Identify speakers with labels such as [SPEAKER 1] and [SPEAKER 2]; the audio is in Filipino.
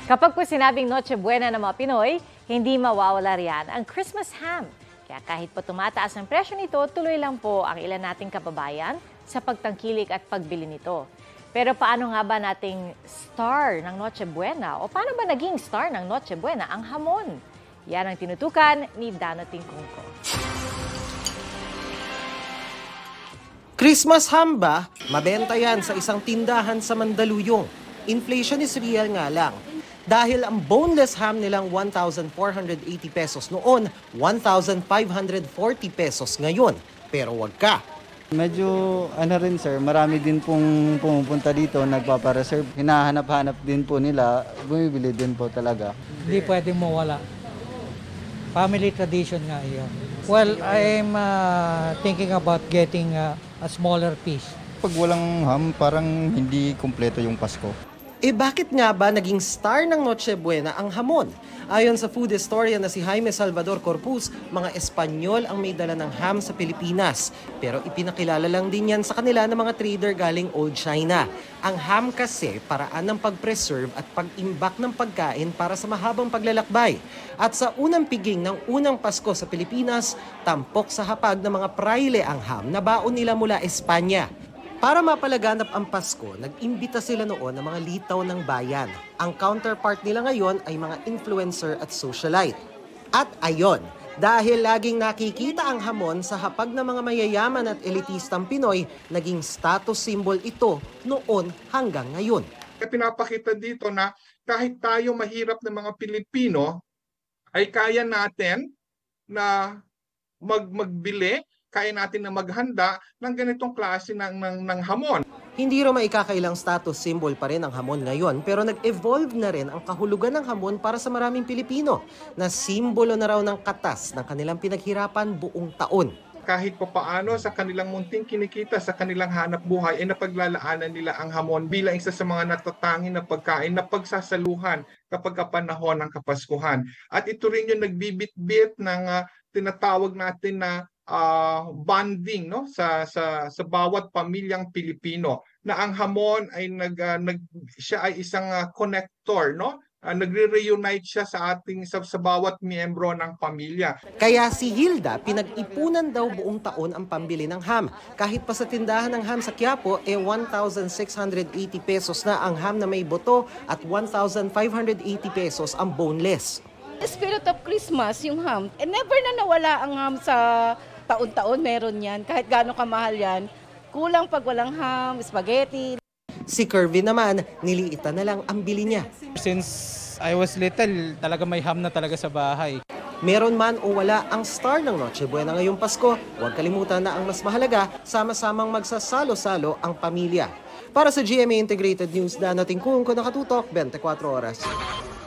[SPEAKER 1] Kapag po sinabing Noche Buena ng mga Pinoy, hindi mawawala riyan ang Christmas ham. Kaya kahit po tumataas ang presyo nito, tuloy lang po ang ilan nating kababayan sa pagtangkilik at pagbili nito. Pero paano nga ba nating star ng Noche Buena o paano ba naging star ng Noche Buena ang hamon? Yan ang tinutukan ni Dano Tingkungko.
[SPEAKER 2] Christmas ham ba? Mabenta yan sa isang tindahan sa Mandaluyong. Inflation is real nga lang. Dahil ang boneless ham nilang 1,480 pesos noon, 1,540 pesos ngayon. Pero wag ka.
[SPEAKER 3] Medyo rin sir, marami din pong pumupunta dito, nagpapareserve. Hinahanap-hanap din po nila, bumibili din po talaga.
[SPEAKER 4] Hindi pwedeng mawala. Family tradition nga iyon. Well, I'm thinking about getting a smaller piece.
[SPEAKER 5] Pag walang ham, parang hindi kumpleto yung Pasko.
[SPEAKER 2] Bakit nga ba naging star ng Noche Buena ang hamon? Ayon sa food historian na si Jaime Salvador Corpus, mga Espanyol ang may dala ng ham sa Pilipinas. Pero ipinakilala lang din yan sa kanila ng mga trader galing Old China. Ang ham kasi paraan ng pag-preserve at pag-imbak ng pagkain para sa mahabang paglalakbay. At sa unang piging ng unang Pasko sa Pilipinas, tampok sa hapag ng mga praile ang ham na baon nila mula Espanya. Para mapalaganap ang Pasko, nag-imbita sila noon ng mga litaw ng bayan. Ang counterpart nila ngayon ay mga influencer at socialite. At ayon, dahil laging nakikita ang hamon sa hapag ng mga mayayaman at elitistang Pinoy, naging status symbol ito noon hanggang ngayon.
[SPEAKER 6] Pinapakita dito na kahit tayo mahirap na mga Pilipino, ay kaya natin na magbili, kaya natin na maghanda ng ganitong klase ng hamon.
[SPEAKER 2] Hindi raw maikakailang status symbol pa rin ang hamon ngayon, pero nag-evolve na rin ang kahulugan ng hamon para sa maraming Pilipino na simbolo na raw ng katas ng kanilang pinaghirapan buong taon.
[SPEAKER 6] Kahit pa paano sa kanilang munting kinikita, sa kanilang hanap buhay, ay napaglalaanan nila ang hamon bilang isa sa mga natatanging na pagkain na pagsasaluhan kapag panahon ng Kapaskuhan. At ito rin yung nagbibitbit ng tinatawag natin na bonding, no, sa bawat pamilyang Pilipino, na ang hamon ay siya ay isang connector, no, nagre-reunite siya sa bawat miyembro ng pamilya.
[SPEAKER 2] Kaya si Hilda, pinag-ipunan daw buong taon ang pambili ng ham. Kahit pa sa tindahan ng ham sa Quiapo, 1,680 pesos na ang ham na may buto at 1,580 pesos ang boneless.
[SPEAKER 7] Spirit of Christmas, yung ham. Never na nawala ang ham sa taon-taon, meron yan. Kahit gaano kamahal yan, kulang pag walang ham, spaghetti.
[SPEAKER 2] Si Kirby naman, niliitan na lang ang bili niya.
[SPEAKER 4] Since I was little, talaga may ham na talaga sa bahay.
[SPEAKER 2] Meron man o wala ang star ng Noche Buena ngayong Pasko, huwag kalimutan na ang mas mahalaga, sama-samang magsasalo-salo ang pamilya. Para sa GMA Integrated News, Dano Tingkungko, nakatutok 24 oras.